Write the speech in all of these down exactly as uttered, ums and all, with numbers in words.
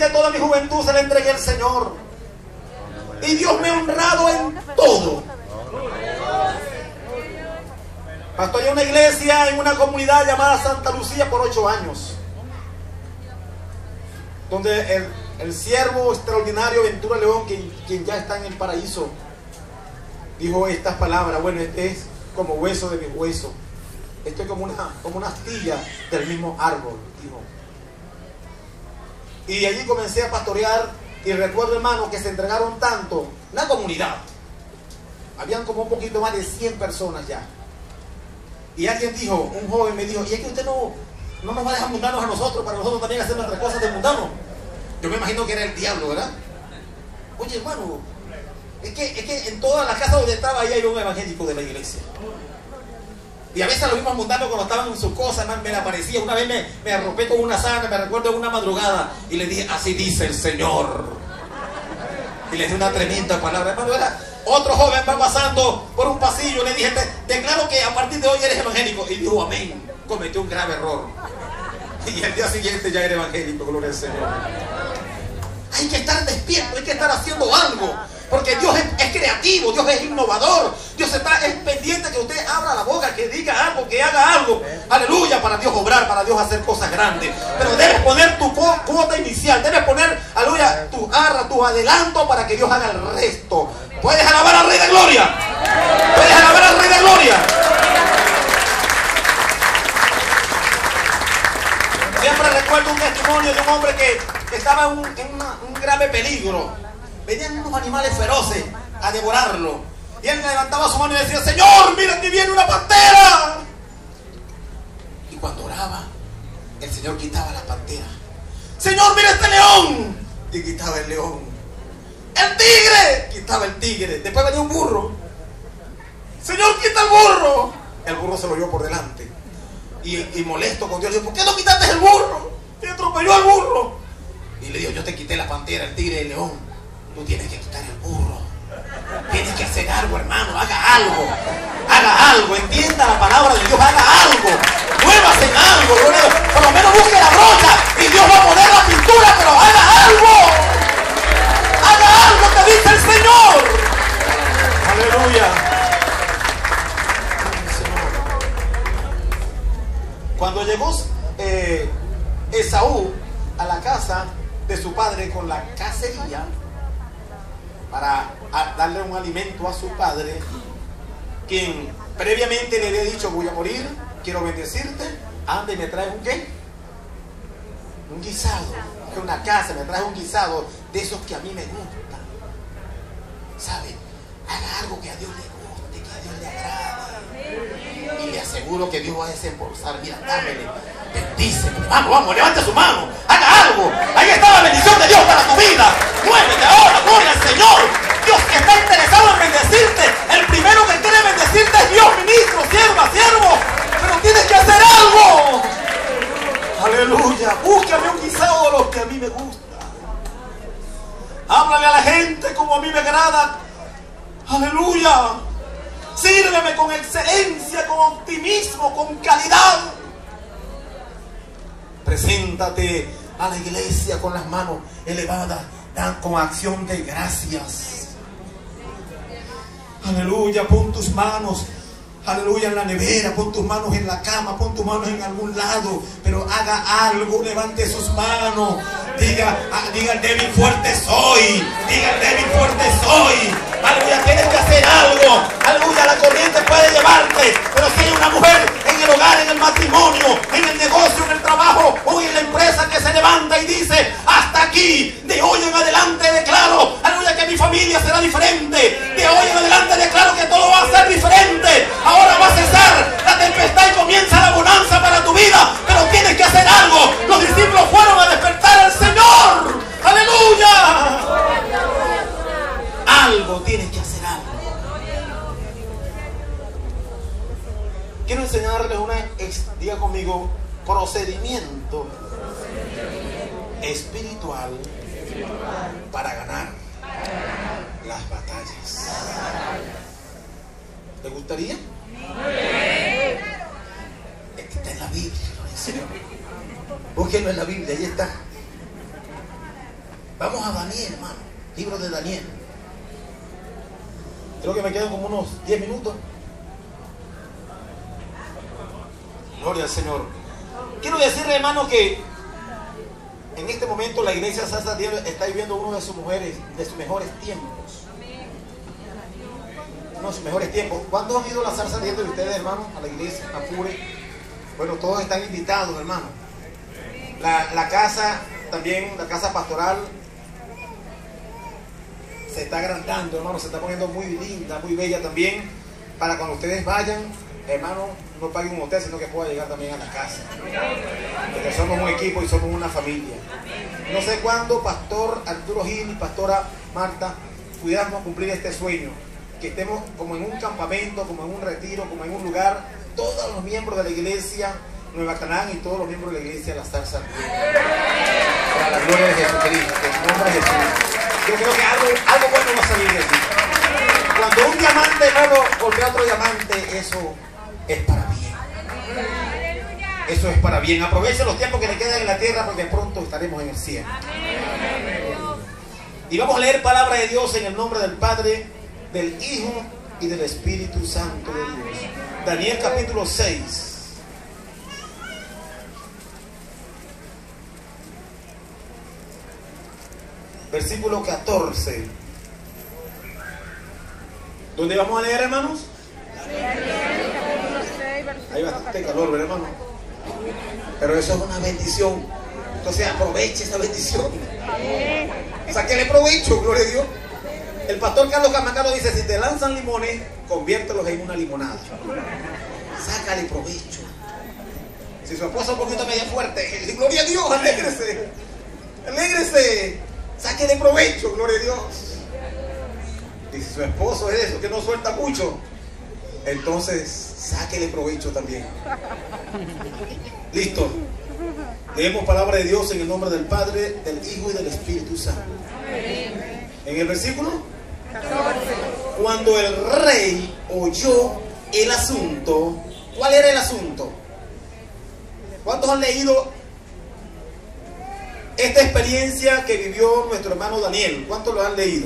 Ciertamente toda mi juventud se la entregué al Señor. Y Dios me ha honrado en todo. Pastoreé una iglesia en una comunidad llamada Santa Lucía por ocho años. Donde el, el siervo extraordinario Ventura León, quien, quien ya está en el paraíso, dijo estas palabras: bueno, este es como hueso de mi hueso. Esto es como una, como una astilla del mismo árbol, dijo. Y allí comencé a pastorear. Y recuerdo, hermano, que se entregaron tanto, la comunidad. Habían como un poquito más de cien personas ya. Y alguien dijo, un joven me dijo: y es que usted no, no nos va a dejar mundanos a nosotros, para nosotros también hacer nuestras cosas de mundanos. Yo me imagino que era el diablo, ¿verdad? Oye, hermano, es que, es que en todas las casas donde estaba ahí hay un evangélico de la iglesia. Y a veces lo vimos mundanos cuando estaban en sus cosas, hermano, me le aparecía. Una vez me, me arropé con una sábana, me recuerdo en una madrugada, y le dije: así dice el Señor. Y le di una tremenda palabra, hermano. Era otro joven va pasando por un pasillo, le dije: te declaro que a partir de hoy eres evangélico. Y dijo: amén. Cometió un grave error. Y el día siguiente ya era evangélico, gloria al Señor. Hay que estar despierto, hay que estar haciendo algo. Porque Dios es, es creativo, Dios es innovador. Dios está es pendiente que usted abra la boca, que diga algo, que haga algo. Aleluya, para Dios obrar, para Dios hacer cosas grandes. Pero debes poner tu cuota inicial, debes poner, aleluya, tu arra, tu adelanto para que Dios haga el resto. ¿Puedes alabar al Rey de Gloria? ¿Puedes alabar al Rey de Gloria? Siempre recuerdo un testimonio de un hombre que, que estaba en, un, en una, un grave peligro. Venían unos animales feroces a devorarlo. Y él levantaba su mano y decía: Señor, mira que viene una pantera. Y cuando oraba, el Señor quitaba la pantera. Señor, mira este león. Y quitaba el león. El tigre. Quitaba el tigre. Después venía un burro. Señor, quita el burro. El burro se lo llevó por delante. Y, y molesto con Dios, le dijo: ¿por qué no quitaste el burro? Y atropelló al burro. Y le dijo: yo te quité la pantera, el tigre y el león. Tú tienes que quitar el burro. Tienes que hacer algo, hermano. Haga algo. Haga algo. Entienda la palabra de Dios. Haga algo. Muévase en algo. Por lo menos busque la brocha y Dios va a poner la pintura, pero haga algo. Haga algo que dice el Señor. Aleluya. Cuando llegó eh, Esaú a la casa de su padre con la cacería, para darle un alimento a su padre, quien previamente le había dicho: voy a morir, quiero bendecirte, anda y me traes un ¿qué? Un guisado, que una casa, me traes un guisado de esos que a mí me gustan. ¿Sabe? Haga algo que a Dios le guste, que a Dios le agrade. Y le aseguro que Dios va a desembolsar. Mira, dámele, bendíceme. Vamos, vamos, levante su mano, haga algo. Ahí está la bendición de Dios para tu vida. Muévete ahora, gloria al Señor. Dios está interesado en bendecirte. El primero que quiere bendecirte es Dios, ministro, sierva, siervo. Pero tienes que hacer algo. Aleluya. Búscame un guisado de los que a mí me gusta. Háblale a la gente como a mí me agrada. Aleluya. Sírveme con excelencia, con optimismo, con calidad. Preséntate a la iglesia con las manos elevadas, dan con acción de gracias. Aleluya, pon tus manos, aleluya, en la nevera, pon tus manos en la cama, pon tus manos en algún lado, pero haga algo, levante sus manos, diga, diga: el débil fuerte soy, diga: el débil fuerte soy. Aleluya, tienes que hacer algo. Aleluya, la corriente puede llevarte, pero si hay una mujer en el hogar, en el matrimonio, en el negocio, en el trabajo o en la empresa que se levanta y dice: hasta aquí, de hoy en adelante declaro, aleluya, que mi familia será diferente, de hoy en adelante declaro que todo va a ser diferente, ahora va a cesar la tempestad y comienza la bonanza para tu vida, pero tienes que hacer algo. Los discípulos fueron a despertar al Señor. Aleluya. Algo tienes que hacer, algo. Quiero enseñarles una, diga conmigo, procedimiento espiritual para ganar las batallas. ¿Te gustaría? Es que está en la Biblia. Búsquenlo en la Biblia, ahí está. Vamos a Daniel, hermano. Libro de Daniel. Creo que me quedan como unos diez minutos. Gloria al Señor. Quiero decirle, hermano, que en este momento la iglesia Salsa Dios está viviendo uno de sus mujeres, de sus mejores tiempos. Uno de sus mejores tiempos. ¿Cuántos han ido a la Salsa Dios de ustedes, hermano? A la iglesia, a Pure. Bueno, todos están invitados, hermano. La, la casa, también la casa pastoral, se está agrandando, hermano, se está poniendo muy linda, muy bella también, para cuando ustedes vayan, hermano, no paguen un hotel, sino que pueda llegar también a la casa, porque somos un equipo y somos una familia. No sé cuándo Pastor Arturo Gil y Pastora Marta pudiéramos cumplir este sueño, que estemos como en un campamento, como en un retiro, como en un lugar, todos los miembros de la iglesia Nueva Canaán y todos los miembros de la iglesia La Salsa para la gloria de Jesucristo, en nombre de Jesús. Yo creo que algo, algo bueno va a salir de aquí. Cuando un diamante nuevo golpea otro diamante, eso es para bien. Eso es para bien. Aprovechen los tiempos que le quedan en la tierra, porque pronto estaremos en el cielo. Y vamos a leer palabra de Dios en el nombre del Padre, del Hijo y del Espíritu Santo de Dios. Daniel capítulo seis. Versículo catorce. ¿Dónde vamos a leer, hermanos? Hay bastante calor, ¿verdad, hermano? Pero eso es una bendición. Entonces aproveche esa bendición. Sáquele provecho, gloria a Dios. El pastor Carlos Camacaro dice: si te lanzan limones, conviértelos en una limonada. Sácale provecho. Si su esposa es un poquito media fuerte, gloria a Dios, alégrese. Alégrese. Sáquele provecho, gloria a Dios. Y si su esposo es eso, que no suelta mucho, entonces sáquele provecho también. Listo. Leemos palabra de Dios en el nombre del Padre, del Hijo y del Espíritu Santo. En el versículo catorce. Cuando el rey oyó el asunto, ¿cuál era el asunto? ¿Cuántos han leído esta experiencia que vivió nuestro hermano Daniel? ¿Cuántos lo han leído?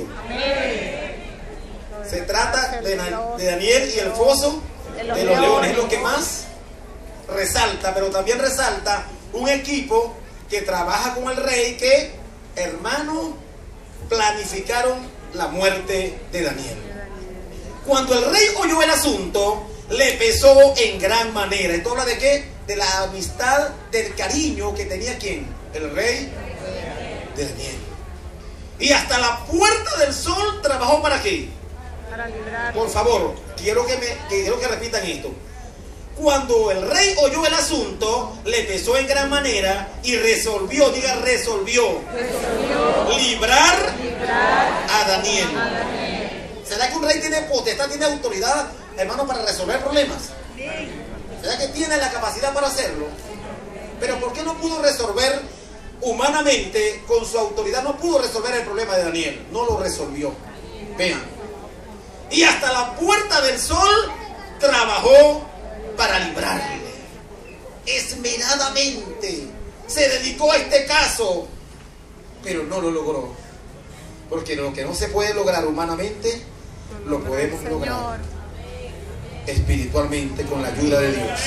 Se trata de, de Daniel y el foso de los leones. Es lo que más resalta, pero también resalta un equipo que trabaja con el rey, que, hermano, planificaron la muerte de Daniel. Cuando el rey oyó el asunto, le pesó en gran manera. ¿Esto habla de qué? De la amistad, del cariño que tenía ¿quién? El rey de Daniel. Y hasta la puerta del sol trabajó ¿para qué? Para librar. Por favor, quiero que, me, que, quiero que repitan esto. Cuando el rey oyó el asunto, le pesó en gran manera y resolvió, diga resolvió, resolvió librar, librar a, Daniel. a Daniel. ¿Será que un rey tiene potestad, tiene autoridad, hermano, para resolver problemas? ¿Será que tiene la capacidad para hacerlo? Pero ¿por qué no pudo resolver humanamente con su autoridad? No pudo resolver el problema de Daniel. No lo resolvió. Vean. Y hasta la puerta del sol trabajó para librarle. Esmeradamente se dedicó a este caso, pero no lo logró. Porque lo que no se puede lograr humanamente, lo podemos lograr espiritualmente con la ayuda de Dios.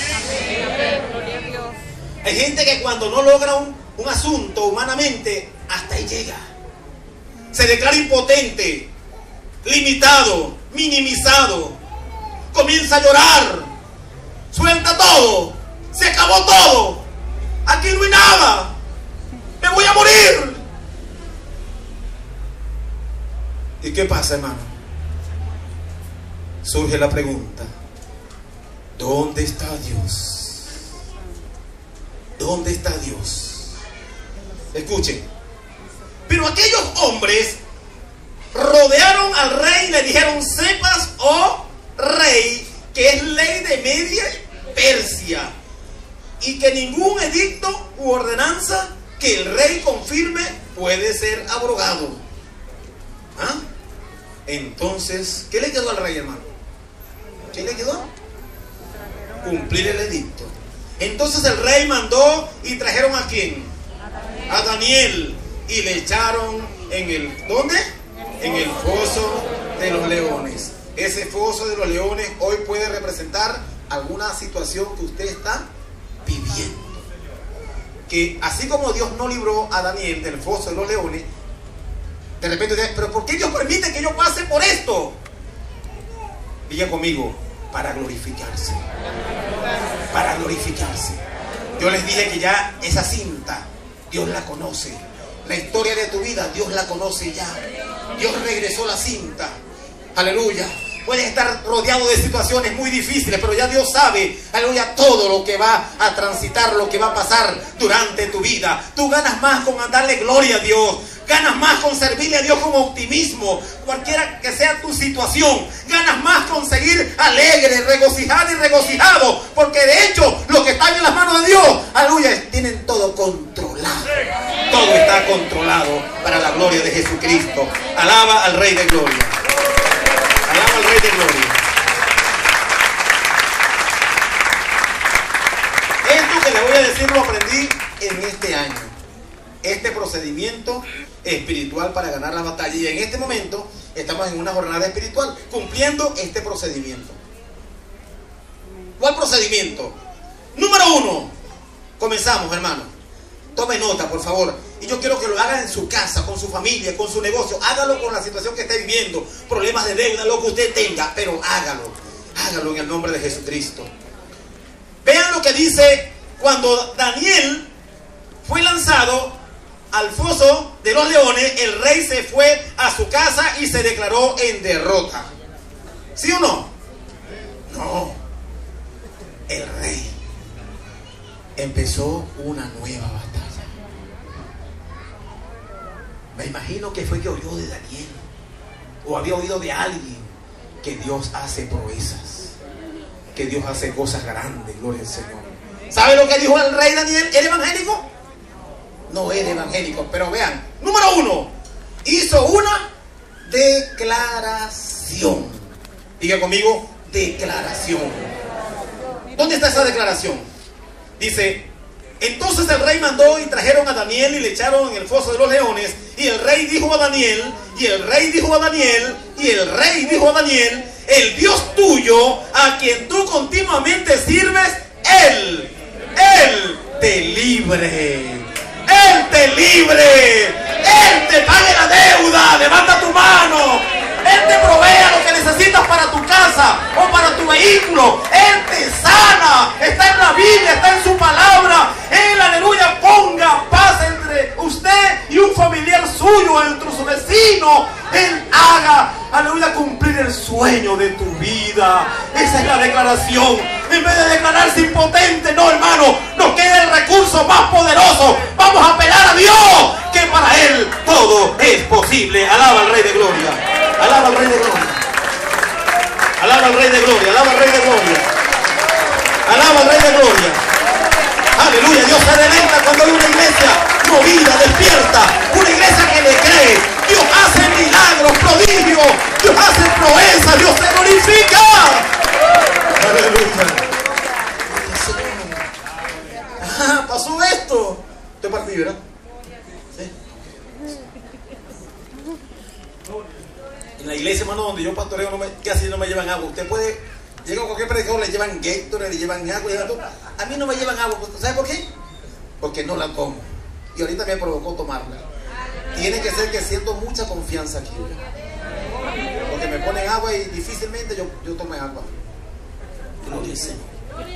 Hay gente que cuando no logra un, un asunto humanamente, hasta ahí llega. Se declara impotente, limitado, minimizado. Comienza a llorar. Suelta todo. Se acabó todo. Aquí no hay nada. Me voy a morir. ¿Y qué pasa, hermano? Surge la pregunta: ¿dónde está Dios? ¿Dónde está Dios? Escuchen. Pero aquellos hombres rodearon al rey y le dijeron: sepas, oh rey, que es ley de Media y Persia, y que ningún edicto u ordenanza que el rey confirme puede ser abrogado. ¿Ah? Entonces, ¿qué le quedó al rey, hermano? ¿Qué le quedó? Cumplir el edicto. Entonces el rey mandó y trajeron ¿a quién? A Daniel. y le echaron en el, ¿dónde? En el foso de los leones. Ese foso de los leones hoy puede representar alguna situación que usted está viviendo. Que así como Dios no libró a Daniel del foso de los leones, de repente usted, pero ¿por qué Dios permite que yo pase por esto? Diga conmigo, para glorificarse. Para glorificarse. Yo les dije que ya esa cinta, Dios la conoce. La historia de tu vida, Dios la conoce ya. Dios regresó la cinta. Aleluya. Puedes estar rodeado de situaciones muy difíciles, pero ya Dios sabe, aleluya, todo lo que va a transitar, lo que va a pasar durante tu vida. Tú ganas más con darle gloria a Dios. Ganas más con servirle a Dios con optimismo, cualquiera que sea tu situación. Ganas más con seguir alegre, regocijado y regocijado, porque de hecho lo que está en las manos de Dios, aleluya, tienen todo controlado. Todo está controlado para la gloria de Jesucristo. Alaba al Rey de Gloria. Alaba al Rey de Gloria. Esto que le voy a decir lo aprendí en este año. Este procedimiento espiritual para ganar la batalla. Y en este momento estamos en una jornada espiritual cumpliendo este procedimiento. ¿Cuál procedimiento? Número uno. Comenzamos, hermano. Tome nota, por favor. Y yo quiero que lo haga en su casa, con su familia, con su negocio. Hágalo con la situación que esté viviendo. Problemas de deuda, lo que usted tenga. Pero hágalo. Hágalo en el nombre de Jesucristo. Vean lo que dice cuando Daniel fue lanzado al foso de los leones. El rey se fue a su casa y se declaró en derrota. ¿Sí o no? No. El rey empezó una nueva batalla. Me imagino que fue que oyó de Daniel, o había oído de alguien, que Dios hace proezas, que Dios hace cosas grandes. Gloria al Señor. ¿Sabe lo que dijo el rey Daniel? ¿Era evangélico? No era evangélico, pero vean, número uno, hizo una declaración. Diga conmigo, declaración. ¿Dónde está esa declaración? Dice: entonces el rey mandó y trajeron a Daniel y le echaron en el foso de los leones. Y el rey dijo a Daniel, y el rey dijo a Daniel, y el rey dijo a Daniel: el Dios tuyo, a quien tú continuamente sirves, Él, Él te libre. Él te libre. Él te pague la deuda. Levanta tu mano. Él te provea lo que necesitas para tu casa o para tu vehículo. Él te sana. Está en la Biblia, está en su palabra. Él, aleluya, ponga paz entre usted y un familiar suyo, entre su vecino. Él haga, aleluya, cumplir el sueño de tu vida. Esa es la declaración. En vez de declararse impotente, no, hermano, nos queda el recurso más poderoso. Vamos a apelar a Dios, que para Él todo es posible. Alaba al Rey de Gloria. Alaba al Rey de Gloria. Alaba al Rey de Gloria. Alaba al Rey de Gloria. Alaba al Rey de Gloria. Aleluya. Dios se deleita cuando hay una iglesia movida, despierta. Una iglesia que le cree. Dios hace milagros, prodigios. Dios hace proezas. Dios se glorifica. Aleluya. Ah, pasó esto. Te partí, ¿verdad? Sí. En la iglesia, hermano, donde yo pastoreo, no me, casi no me llevan agua. Usted puede, llega a cualquier predicador, le llevan Gatorade, le llevan agua, le llevan todo. A mí no me llevan agua. ¿Sabe por qué? Porque no la tomo. Y ahorita me provocó tomarla. Tiene que ser que siento mucha confianza aquí. Porque me ponen agua y difícilmente yo, yo tomo agua. Gloria al Señor.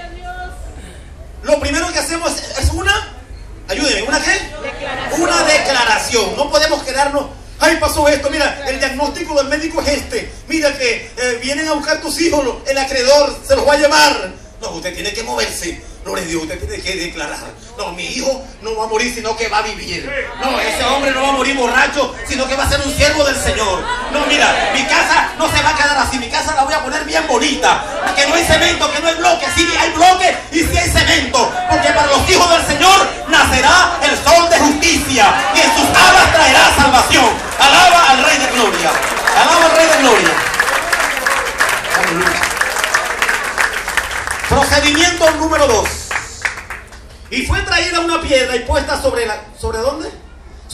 Lo primero que hacemos es, es una, ayúdenme, ¿una qué? Declaración. Una declaración. No podemos quedarnos, ay, pasó esto, mira, el diagnóstico del médico es este, mira que eh, vienen a buscar tus hijos, el acreedor se los va a llevar. No, usted tiene que moverse. Gloria a Dios, usted tiene que declarar: no, mi hijo no va a morir, sino que va a vivir. No, ese hombre no va a morir borracho, sino que va a ser un siervo del Señor. No, mira, mi casa no se va a quedar así, mi casa la voy a poner bien bonita. Que no hay cemento, que no hay bloque. Sí hay bloque y sí hay cemento. Porque para los hijos del Señor nacerá el sol de justicia, y en sus alas traerá salvación. Alaba al Rey de Gloria. Alaba al Rey de Gloria. Aleluya. Procedimiento número dos. Y fue traída una piedra y puesta sobre la... ¿Sobre dónde?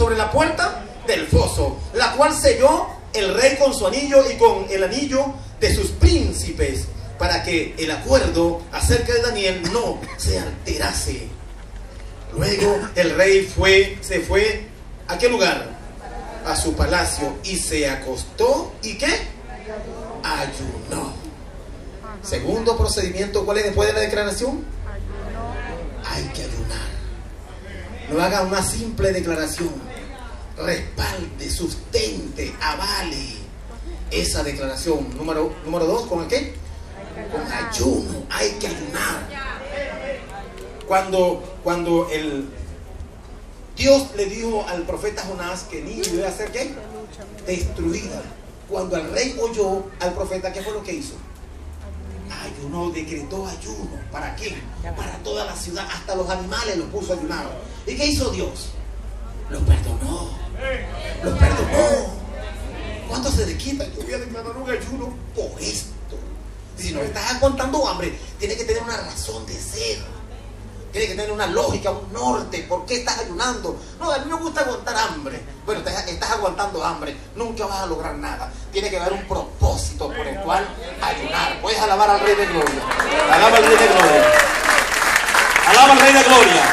sobre la puerta del foso, la cual selló el rey con su anillo y con el anillo de sus príncipes, para que el acuerdo acerca de Daniel no se alterase. Luego el rey fue, se fue ¿a qué lugar? A su palacio y se acostó. ¿Y qué? Ayunó. Segundo procedimiento, ¿cuál es después de la declaración? Hay que ayunar. No haga una simple declaración. Respalde, sustente, avale esa declaración. Número, número dos, ¿con el qué? Con ayuno. Hay que ayunar. Cuando, cuando el Dios le dijo al profeta Jonás que Nínive iba a ser ¿qué? Destruida. Cuando el rey oyó al profeta, ¿qué fue lo que hizo? Ayunó, decretó ayuno. ¿Para qué? Para toda la ciudad, hasta los animales los puso a ayunar. ¿Y qué hizo Dios? Los perdonó. Los perdonó. ¿Cuánto se le quita? Yo voy a declarar un ayuno por esto. Si no estás aguantando hambre, tiene que tener una razón de ser. Tiene que tener una lógica, un norte. ¿Por qué estás ayunando? No, a mí me gusta aguantar hambre. Bueno, estás, estás aguantando hambre. Nunca vas a lograr nada. Tiene que haber un propósito por el cual ayunar. Puedes alabar al Rey de Gloria. Alaba al Rey de Gloria. Alaba al Rey de Gloria.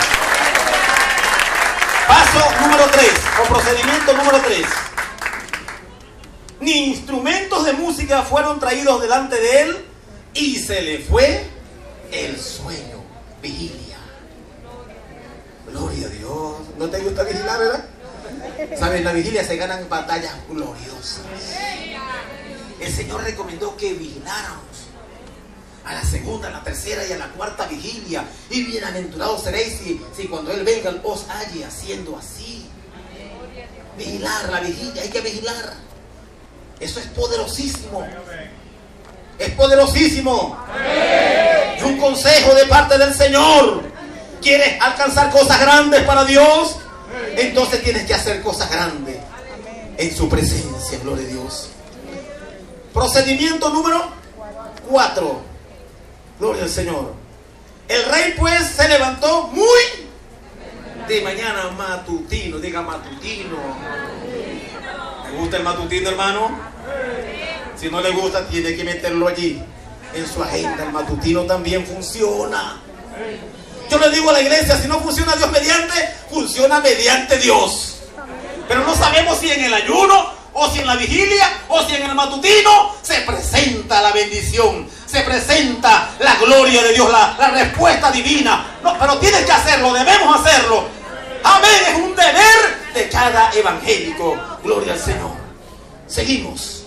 Paso número tres, o procedimiento número tres. Ni instrumentos de música fueron traídos delante de él y se le fue el sueño. Vigilia. Gloria a Dios. ¿No te gusta vigilar, verdad? ¿Sabes? En la vigilia se ganan batallas gloriosas. El Señor recomendó que vigiláramos a la segunda, a la tercera y a la cuarta vigilia. Y bienaventurados seréis si, si cuando Él venga os halle haciendo así. Vigilar, la vigilia, hay que vigilar. Eso es poderosísimo. Es poderosísimo. Es un consejo de parte del Señor. ¿Quieres alcanzar cosas grandes para Dios? Entonces tienes que hacer cosas grandes en su presencia. Gloria a Dios. Procedimiento número cuatro. Gloria al Señor. El rey pues se levantó muy de mañana, matutino. Diga matutino. ¿Le gusta el matutino, hermano? Si no le gusta, tiene que meterlo allí en su agenda. El matutino también funciona. Yo le digo a la iglesia, si no funciona Dios mediante, funciona mediante Dios. Pero no sabemos si en el ayuno, o si en la vigilia, o si en el matutino se presenta la bendición, se presenta la gloria de Dios, la, la respuesta divina. No, pero tienes que hacerlo, debemos hacerlo. Amén, es un deber de cada evangélico. Gloria al Señor. Seguimos.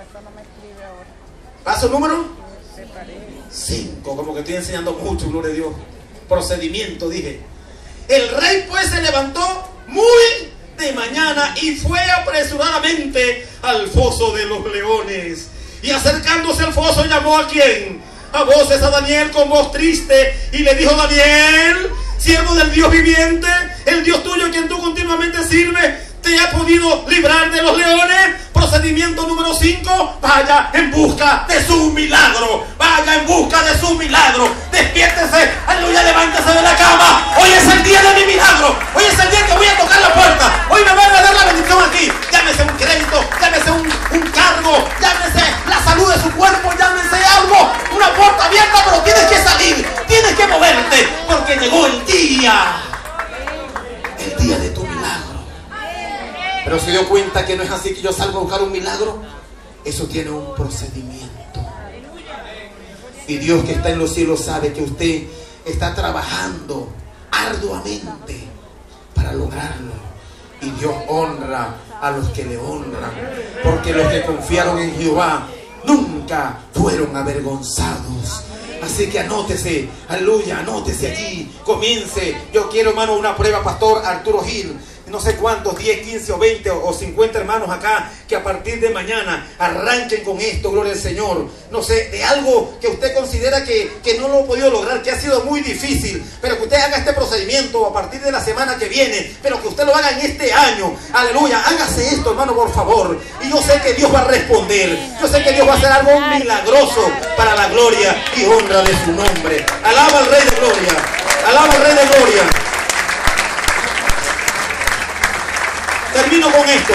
Paso número cinco, como que estoy enseñando mucho, gloria a Dios. Procedimiento, dije. El rey pues se levantó muy de mañana y fue apresuradamente al foso de los leones. Y acercándose al foso llamó a quién? A voces a Daniel con voz triste y le dijo: Daniel, siervo del Dios viviente, el Dios tuyo quien tú continuamente sirves, ¿te ha podido librar de los leones? Procedimiento número cinco. Vaya en busca de su milagro. Vaya en busca de su milagro. Despiértese, aleluya, levántese de la cama. Hoy es el día de mi milagro. Hoy es el día que voy a tocar la puerta. Hoy me van a dar la bendición aquí. Llámese un crédito, llámese un, un cargo, llámese la salud de su cuerpo, llámese algo. Una puerta abierta, pero tienes que salir. Tienes que moverte, porque llegó el día. El día de tu milagro. Pero se dio cuenta que no es así, que yo salgo a buscar un milagro. Eso tiene un procedimiento. Y Dios que está en los cielos sabe que usted está trabajando arduamente para lograrlo. Y Dios honra a los que le honran. Porque los que confiaron en Jehová nunca fueron avergonzados. Así que anótese, aleluya, anótese allí, comience. Yo quiero, hermano, una prueba, Pastor Arturo Gil. No sé cuántos, diez, quince o veinte o cincuenta hermanos acá que a partir de mañana arranquen con esto, gloria al Señor. No sé, de algo que usted considera que, que no lo ha podido lograr, que ha sido muy difícil, pero que usted haga este procedimiento a partir de la semana que viene, pero que usted lo haga en este año. Aleluya, hágase esto, hermano, por favor. Y yo sé que Dios va a responder. Yo sé que Dios va a hacer algo milagroso para la gloria y honra de su nombre. Alaba al Rey de Gloria. Alaba al Rey de Gloria. Termino con esto.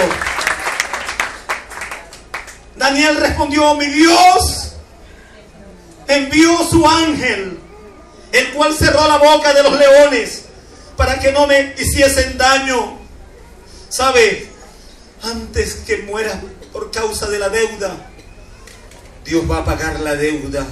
Daniel respondió: mi Dios envió su ángel, el cual cerró la boca de los leones para que no me hiciesen daño. ¿Sabe? Antes que muera por causa de la deuda, Dios va a pagar la deuda.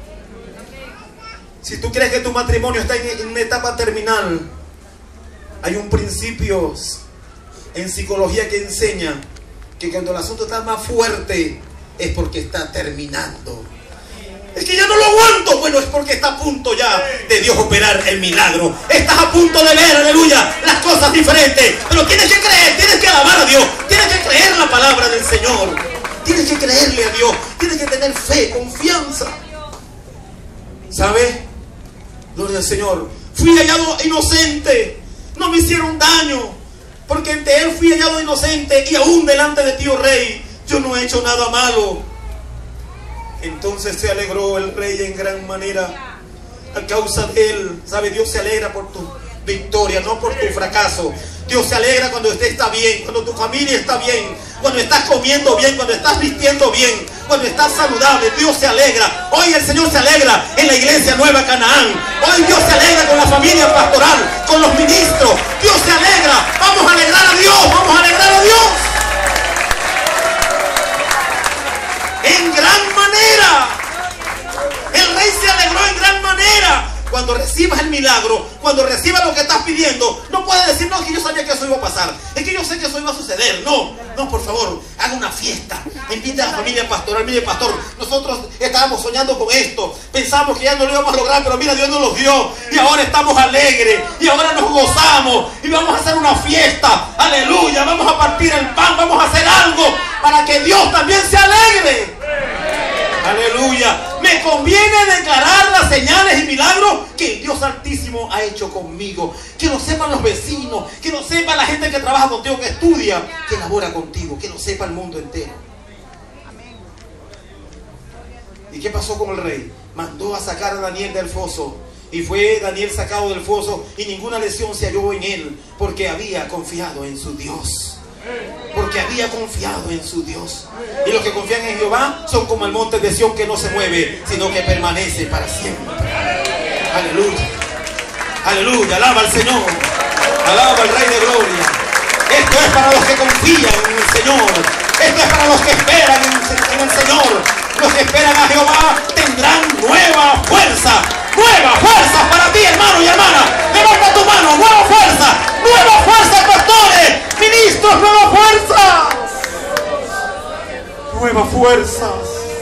Si tú crees que tu matrimonio está en una etapa terminal, hay un principio en psicología que enseña que cuando el asunto está más fuerte es porque está terminando. Es que ya no lo aguanto. Bueno, es porque está a punto ya de Dios operar el milagro. Estás a punto de ver, aleluya, las cosas diferentes. Pero tienes que creer, tienes que alabar a Dios, tienes que creer la palabra del Señor, tienes que creerle a Dios, tienes que tener fe, confianza. ¿Sabe? Gloria al Señor. Fui hallado inocente, no me hicieron daño, porque ante Él fui hallado inocente, y aún delante de ti, oh Rey, yo no he hecho nada malo. Entonces se alegró el rey en gran manera a causa de él. ¿Sabe? Dios se alegra por tu victoria, no por tu fracaso. Dios se alegra cuando usted está bien, cuando tu familia está bien, cuando estás comiendo bien, cuando estás vistiendo bien, cuando estás saludable. Dios se alegra. Hoy el Señor se alegra en la iglesia Nueva Canaán. Hoy Dios se alegra con la familia pastoral, con los ministros. Dios se alegra. Vamos a alegrar a Dios, vamos a alegrar a Dios. En gran manera. El rey se alegró en gran manera. Cuando recibas el milagro, cuando recibas lo que estás pidiendo, no puedes decir: no, es que yo sabía que eso iba a pasar, es que yo sé que eso iba a suceder. No, no, por favor, haga una fiesta, invite a la familia pastoral. Mire, pastor, nosotros estábamos soñando con esto, pensamos que ya no lo íbamos a lograr, pero mira, Dios nos lo dio, y ahora estamos alegres, y ahora nos gozamos, y vamos a hacer una fiesta, aleluya, vamos a partir el pan, vamos a hacer algo para que Dios también se alegre. Aleluya. Me conviene declarar las señales y milagros que Dios Altísimo ha hecho conmigo. Que lo sepan los vecinos, que lo sepa la gente que trabaja contigo, que estudia, que labora contigo, que lo sepa el mundo entero. ¿Y qué pasó con el rey? Mandó a sacar a Daniel del foso. Y fue Daniel sacado del foso, y ninguna lesión se halló en él, porque había confiado en su Dios. Porque había confiado en su Dios. Y los que confían en Jehová son como el monte de Sión, que no se mueve, sino que permanece para siempre. Aleluya. Aleluya. Alaba al Señor. Alaba al Rey de Gloria. Esto es para los que confían en el Señor. Esto es para los que esperan en el Señor. Los que esperan a Jehová tendrán nueva fuerza. Nueva fuerza para ti, hermano y hermana. Levanta tu mano. Nueva fuerza. Nueva fuerza, pastores, ministros. Nueva fuerza. Nuevas fuerzas.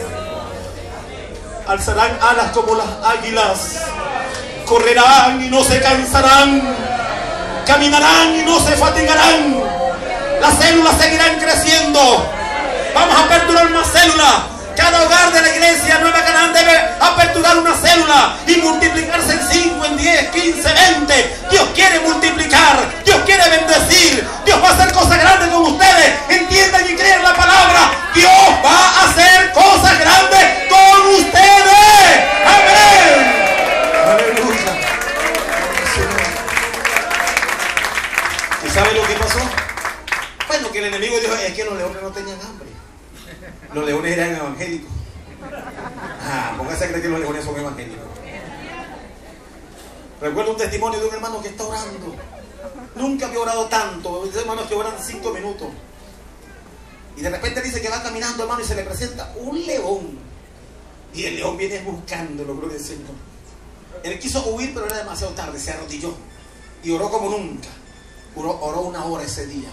Alzarán alas como las águilas. Correrán y no se cansarán. Caminarán y no se fatigarán. Las células seguirán creciendo. Vamos a aperturar una célula. Cada hogar de la iglesia Nueva Canaán debe aperturar una célula y multiplicarse en cinco, en diez, quince, veinte. Dios quiere multiplicar, Dios quiere bendecir, Dios va a hacer cosas grandes con ustedes. Entiendan y crean la palabra. Dios va a hacer cosas grandes con ustedes. Amén. Aleluya. ¿Y saben lo que pasó? Bueno, que el enemigo dijo: es que los leones no tenían hambre. Los leones eran evangélicos. Ah, póngase a creer que los leones son evangélicos. Recuerdo un testimonio de un hermano que está orando. Nunca había orado tanto. Esos hermanos que oran cinco minutos. Y de repente dice que va caminando, hermano, y se le presenta un león. Y el león viene buscándolo, gloria al Señor. Él quiso huir, pero era demasiado tarde. Se arrodilló y oró como nunca. Oró, oró una hora ese día.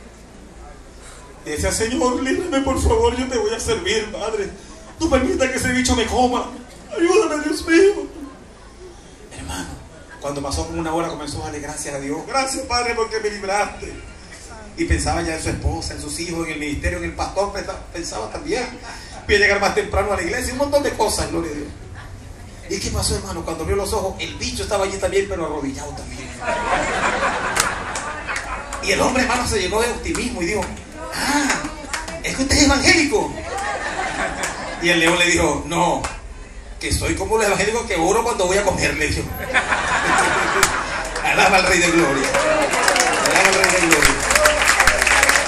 Y decía: Señor, líbrame por favor, yo te voy a servir, Padre. No permita que ese bicho me coma. Ayúdame, Dios mío. Hermano, cuando pasó como una hora comenzó a darle gracias a Dios. Gracias, Padre, porque me libraste. Y pensaba ya en su esposa, en sus hijos, en el ministerio, en el pastor. Pensaba también. Voy a llegar más temprano a la iglesia. Un montón de cosas, gloria a Dios. ¿Y qué pasó, hermano? Cuando abrió los ojos, el bicho estaba allí también, pero arrodillado también. Y el hombre, hermano, se llenó de optimismo y dijo: ah, es que usted es evangélico. Y el león le dijo: no, que soy como los evangélicos que oro cuando voy a comer, le dijo. Alaba al Rey de Gloria. Alaba al Rey de Gloria.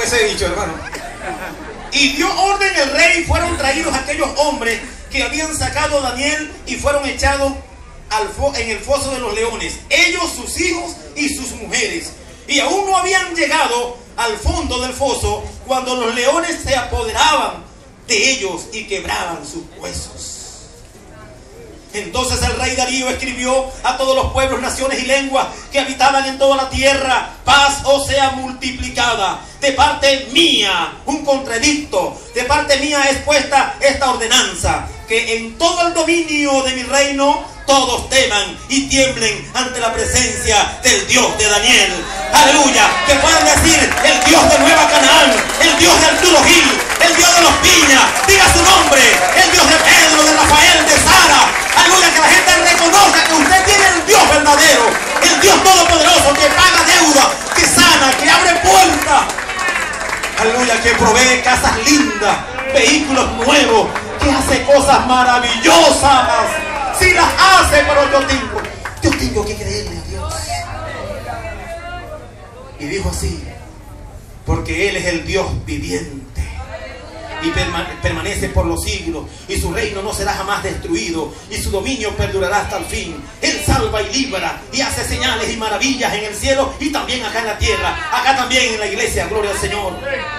ese dicho, hermano. Y dio orden el rey, fueron traídos aquellos hombres que habían sacado a Daniel y fueron echados al fo en el foso de los leones, ellos, sus hijos y sus mujeres. Y aún no habían llegado al fondo del foso cuando los leones se apoderaban de ellos y quebraban sus huesos. Entonces el rey Darío escribió a todos los pueblos, naciones y lenguas que habitaban en toda la tierra: paz os sea multiplicada. De parte mía, un contradicto, de parte mía es puesta esta ordenanza, que en todo el dominio de mi reino todos teman y tiemblen ante la presencia del Dios de Daniel. Aleluya, que puedan decir: el Dios de Nueva Canaán, el Dios de Arturo Gil, el Dios de los Piñas, diga su nombre, el Dios de Pedro, de Rafael, de Sara. Aleluya, que la gente reconozca que usted tiene el Dios verdadero, el Dios todopoderoso, que paga deuda, que sana, que abre puertas. Aleluya, que provee casas lindas, vehículos nuevos, que hace cosas maravillosas. Si las hace, pero yo tengo, yo tengo que creerle a Dios. Y dijo así: porque Él es el Dios viviente y permanece por los siglos, y su reino no será jamás destruido, y su dominio perdurará hasta el fin. Él salva y libra y hace señales y maravillas en el cielo y también acá en la tierra, acá también en la iglesia. Gloria al Señor.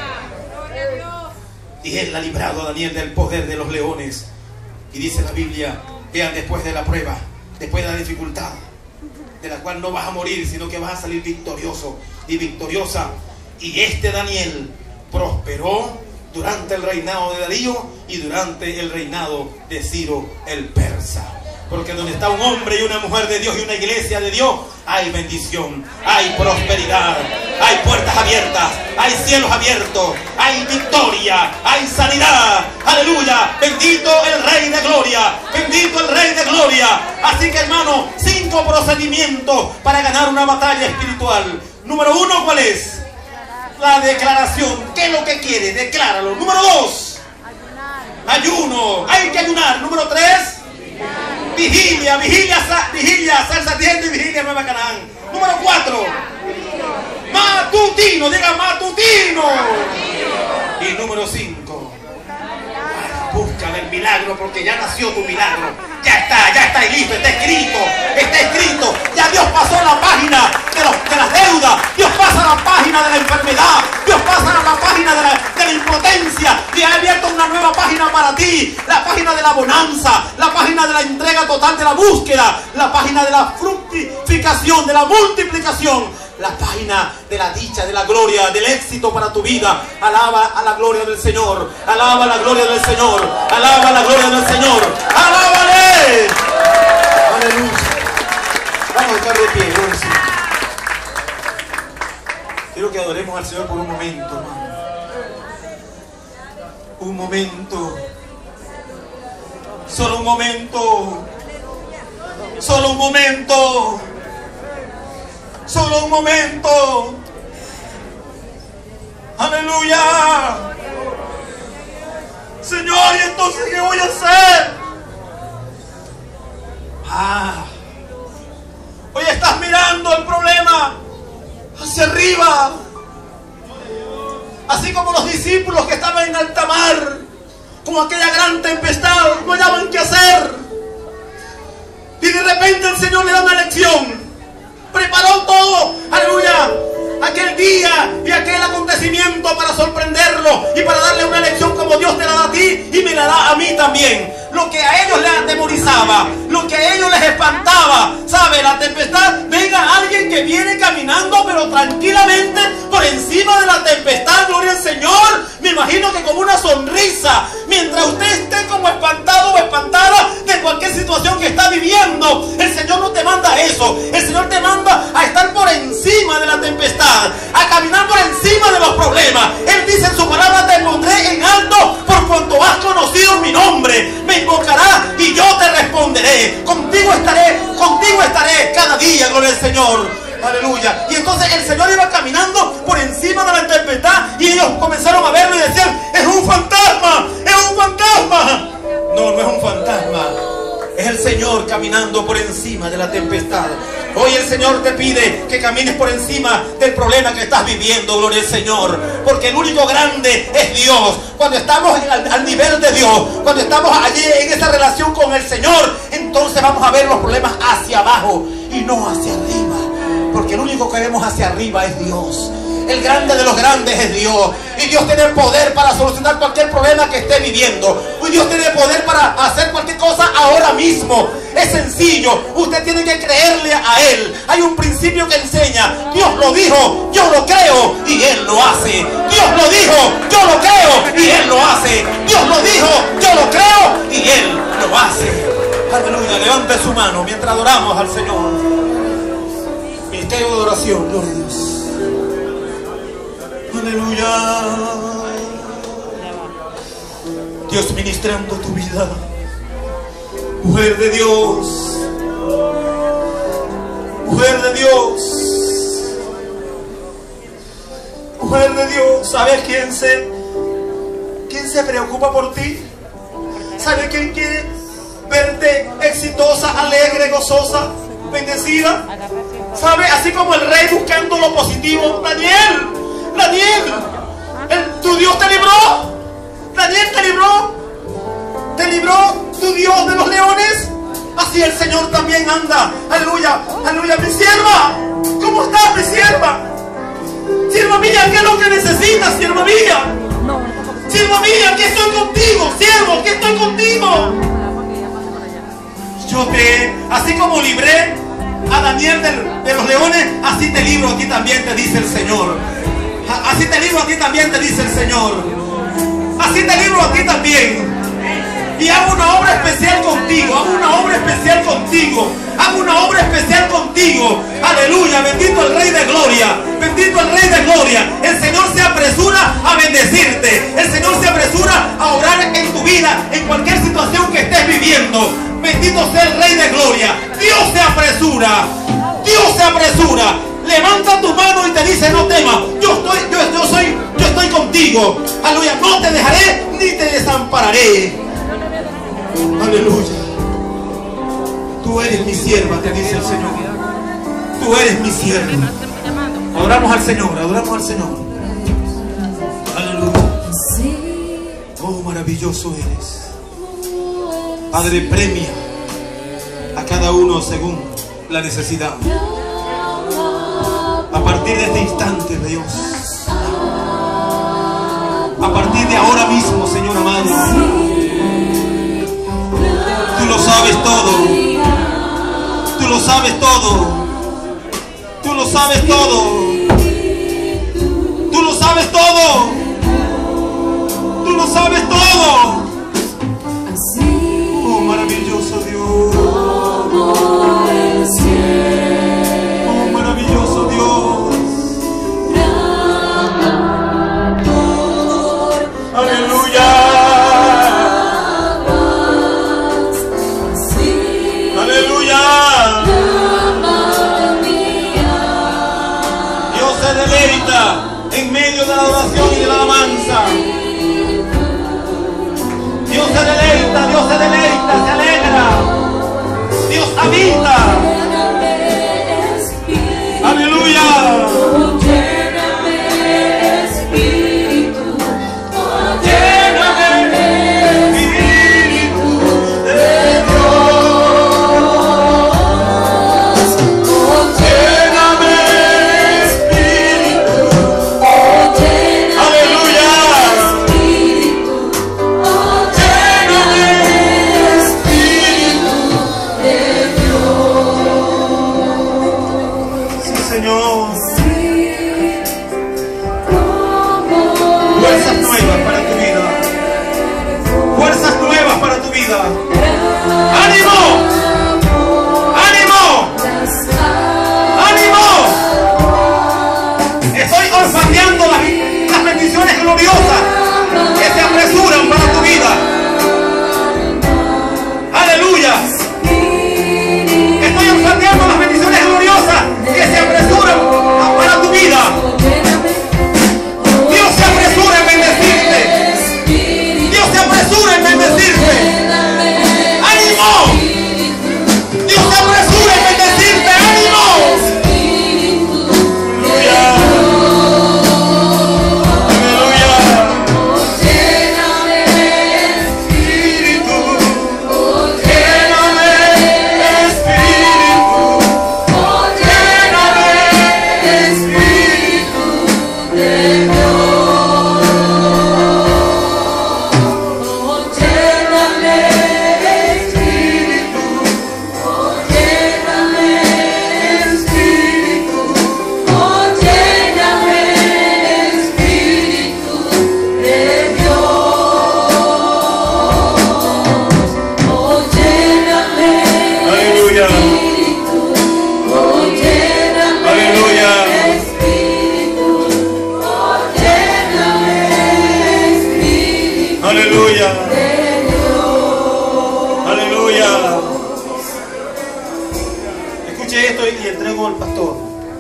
Y Él ha librado a Daniel del poder de los leones. Y dice la Biblia: vean, después de la prueba, después de la dificultad, de la cual no vas a morir, sino que vas a salir victorioso y victoriosa. Y este Daniel prosperó durante el reinado de Darío y durante el reinado de Ciro el persa. Porque donde está un hombre y una mujer de Dios y una iglesia de Dios, hay bendición, hay prosperidad, hay puertas abiertas, hay cielos abiertos, hay victoria, hay sanidad. Aleluya, bendito el Rey de Gloria, bendito el Rey de Gloria. Así que, hermano, cinco procedimientos para ganar una batalla espiritual. Número uno, ¿cuál es? La declaración. ¿Qué es lo que quiere? Decláralo. Número dos, ayuno. Hay que ayunar. Número tres, vigilia. Vigilia, vigilia, salsa diente y vigilia Nueva Canaán. Número cuatro, matutino. Diga matutino. Y número cinco, busca el milagro, porque ya nació tu milagro. Ya está, ya está listo, está escrito, está escrito. Ya Dios pasó la página de, los, de las deudas. Dios pasa la página de la enfermedad. Dios pasa la página de la, de la impotencia. Y ha abierto una nueva página para ti. La página de la bonanza, la página de la entrega total, de la búsqueda, la página de la fructificación, de la multiplicación, la página de la dicha, de la gloria, del éxito para tu vida. Alaba a la gloria del Señor. Alaba a la gloria del Señor. Alaba a la gloria del Señor. ¡Alábale! Aleluya. Vamos a estar de pie. Quiero que adoremos al Señor por un momento, hermano. Un momento. Solo un momento. Solo un momento. Solo un momento. Aleluya. Señor, ¿y entonces qué voy a hacer? Ah, hoy estás mirando el problema hacia arriba, así como los discípulos que estaban en alta mar, como aquella gran tempestad, no hallaban qué hacer. Y de repente el Señor le da una lección. Preparó todo, aleluya, aquel día y aquel acontecimiento para sorprenderlo y para darle una lección como Dios te la da a ti y me la da a mí también. Lo que a ellos les atemorizaba, lo que a ellos les espantaba, ¿sabe? La tempestad, venga alguien que viene caminando pero tranquilamente por encima de la tempestad, gloria al Señor. Me imagino que con una sonrisa, mientras usted esté como espantado o espantada de cualquier situación que está viviendo, el Señor no te manda eso. El Señor te manda a estar por encima de la tempestad, a caminar por encima de los problemas. Él dice en su palabra: te pondré en alto por cuanto has conocido mi nombre. Me invocarás y yo te responderé. Contigo estaré, contigo estaré cada día, gloria al Señor. Aleluya. Y entonces el Señor iba caminando por encima de la tempestad y ellos comenzaron a verlo y decían: es un fantasma, es un fantasma. No, no es un fantasma, Es el Señor caminando por encima de la tempestad. Hoy el Señor te pide que camines por encima del problema que estás viviendo, gloria al Señor. Porque el único grande es Dios. Cuando estamos al, al nivel de Dios, cuando estamos allí en esa relación con el Señor, entonces vamos a ver los problemas hacia abajo y no hacia arriba. Porque el único que vemos hacia arriba es Dios. El grande de los grandes es Dios. Y Dios tiene poder para solucionar cualquier problema que esté viviendo. Y Dios tiene poder para hacer cualquier cosa ahora mismo. Es sencillo. Usted tiene que creerle a Él. Hay un principio que enseña: Dios lo dijo, yo lo creo y Él lo hace. Dios lo dijo, yo lo creo y Él lo hace. Dios lo dijo, yo lo creo y Él lo hace. Aleluya. Levante su mano mientras adoramos al Señor. Ministerio de oración. Gloria a Dios. Aleluya. Dios ministrando tu vida. Mujer de Dios. Mujer de Dios. Mujer de Dios. ¿Sabes quién se, quién se preocupa por ti? ¿Sabes quién quiere verte exitosa, alegre, gozosa, bendecida? ¿Sabes? Así como el rey buscando lo positivo. Daniel. Daniel, el, tu Dios te libró. Daniel te libró. Te libró tu Dios de los leones. Así el Señor también anda. Aleluya, aleluya. Mi sierva, ¿cómo estás, mi sierva? Sierva mía, ¿qué es lo que necesitas, sierva mía? Sierva mía, aquí estoy contigo. Siervo, aquí estoy contigo. Yo te, así como libré a Daniel de, de los leones, así te libro a ti también, te dice el Señor. Así te libro a ti también, te dice el Señor. Así te libro a ti también. Y hago una obra especial contigo. Hago una obra especial contigo. Hago una obra especial contigo. Aleluya. Bendito el Rey de Gloria. Bendito el Rey de Gloria. El Señor se apresura a bendecirte. El Señor se apresura a obrar en tu vida, en cualquier situación que estés viviendo. Bendito sea el Rey de Gloria. Dios se apresura. Dios se apresura. Levanta tu mano y te dice: no temas, yo estoy, yo, yo soy, yo estoy contigo. Aleluya, no te dejaré ni te desampararé. Aleluya. Tú eres mi sierva, te dice el Señor. Tú eres mi sierva. Adoramos al Señor, adoramos al Señor. Aleluya. Oh, maravilloso eres. Padre, premia a cada uno según la necesidad. A partir de este instante, Dios, a partir de ahora mismo, Señor amado, tú lo sabes todo, tú lo sabes todo, tú lo sabes todo, tú lo sabes todo, tú lo sabes todo. Oh, maravilloso Dios. Oh, maravilloso Dios. Aleluya. Aleluya. Dios se deleita en medio de la adoración y de la alabanza. Dios se deleita, Dios se deleita, se alegra. Dios habita. Aleluya. Dios. escuche esto y entrego al pastor.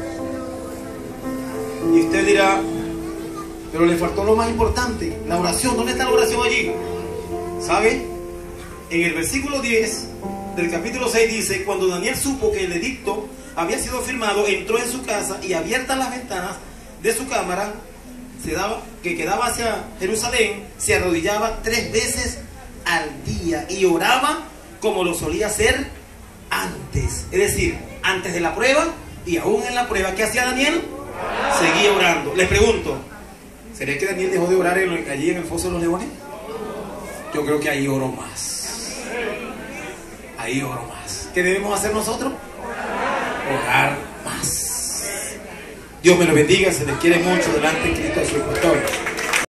Y usted dirá, pero le faltó lo más importante, la oración. ¿Dónde está la oración allí? ¿Sabe? En el versículo diez del capítulo seis dice: cuando Daniel supo que el edicto había sido firmado, entró en su casa y abiertas las ventanas de su cámara se daba, que quedaba hacia Jerusalén, se arrodillaba tres veces al día y oraba como lo solía hacer antes. Es decir, antes de la prueba y aún en la prueba. ¿Qué hacía Daniel? Seguía orando. Les pregunto, ¿será que Daniel dejó de orar en, allí en el foso de los leones? Yo creo que ahí oro más. Ahí oro más. ¿Qué debemos hacer nosotros? Orar más. Dios me lo bendiga. Se les quiere mucho delante de Cristo Jesús.